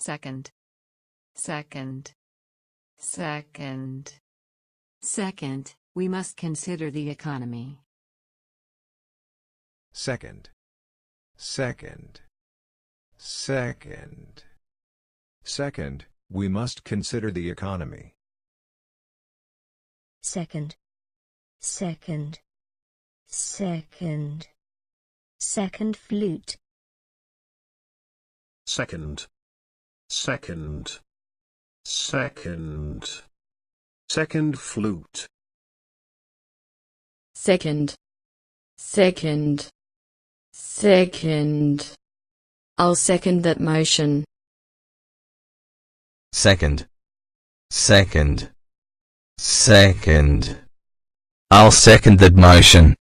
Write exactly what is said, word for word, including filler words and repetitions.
second, second, second. Second, we must consider the economy. Second, second, second. Second, we must consider the economy. Second, second, second. Second flute. Second, second, second. Second flute. Second, second, second. I'll second that motion. Second, second, second. I'll second that motion.